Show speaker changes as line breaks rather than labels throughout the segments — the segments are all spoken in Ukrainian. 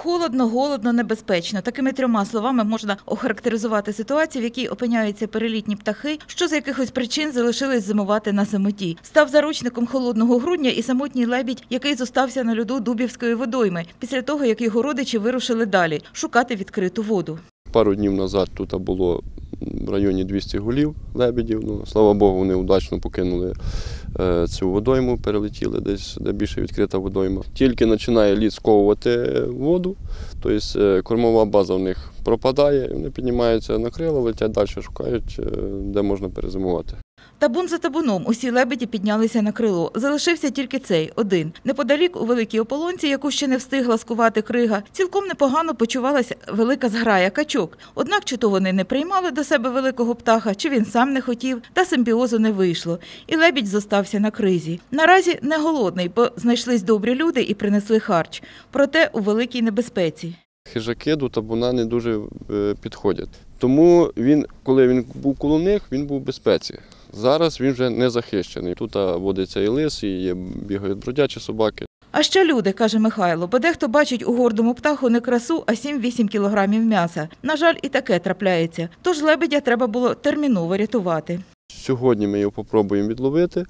Холодно, голодно, небезпечно. Такими трьома словами можна охарактеризувати ситуацію, в якій опиняються перелітні птахи, що з якихось причин залишились зимувати на самоті. Став заручником холодного грудня і самотній лебідь, який зостався на льоду Дубівської водойми, після того, як його родичі вирушили далі – шукати відкриту воду.
Пару днів назад тут було в районі 200 голів лебедів. Ну, слава Богу, вони удачно покинули цю водойму, перелетіли десь, де більше відкрита водойма. Тільки починає лід сковувати воду, тобто кормова база в них пропадає, і вони піднімаються на крила, летять далі, шукають, де можна перезимувати.
Табун за табуном усі лебеді піднялися на крило. Залишився тільки цей, один. Неподалік, у великій ополонці, яку ще не встигла скувати крига, цілком непогано почувалася велика зграя качок. Однак чи то вони не приймали до себе великого птаха, чи він сам не хотів, та симбіозу не вийшло. І лебідь зостався на кризі. Наразі не голодний, бо знайшлись добрі люди і принесли харч. Проте у великій небезпеці.
Хижаки до табуна не дуже підходять. Тому коли він був коло них, він був в безпеці. Зараз він вже не захищений. Тут водиться і лис, і бігають бродячі собаки.
А ще люди, каже Михайло, бо дехто бачить у гордому птаху не красу, а 7-8 кілограмів м'яса. На жаль, і таке трапляється. Тож лебедя треба було терміново рятувати.
Сьогодні ми його спробуємо відловити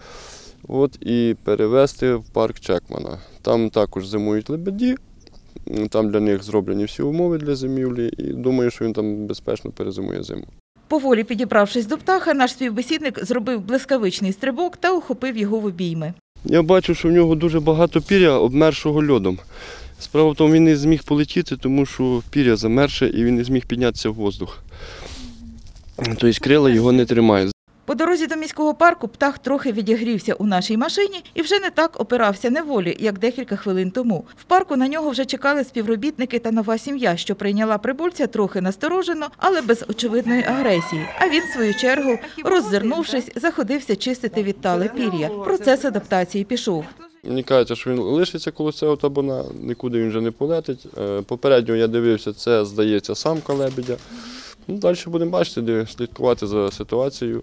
і перевезти в парк Чекмана. Там також зимують лебеді, там для них зроблені всі умови для зимівлі, і думаю, що він там безпечно перезимує зиму.
Поволі підібравшись до птаха, наш співбесідник зробив блискавичний стрибок та ухопив його в обійми.
Я бачу, що в нього дуже багато пір'я, обмершого льодом. Справа в тому, він не зміг полетіти, тому що пір'я замерше і він не зміг піднятися в воздух. Тобто крила його не тримають.
По дорозі до міського парку птах трохи відігрівся у нашій машині і вже не так опирався неволі, як декілька хвилин тому. В парку на нього вже чекали співробітники та нова сім'я, що прийняла прибульця трохи насторожено, але без очевидної агресії. А він, в свою чергу, роззирнувшись, заходився чистити відтале пір'я. Процес адаптації пішов.
Мені кажеться, що він лишиться коло цього табуна, нікуди він вже не полетить. Попередньо я дивився, це, здається, самка лебедя. Далі будемо бачити, слідкувати за ситуацією.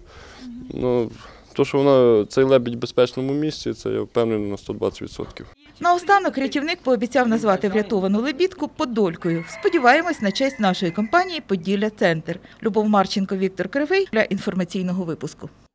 То, що цей лебідь в безпечному місці, це я впевнений на 120%.
Наостанок рятівник пообіцяв назвати врятовану лебідку Подолькою. Сподіваємось на честь нашої компанії «Поділля Центр». Любов Марченко, Віктор Кривий для інформаційного випуску.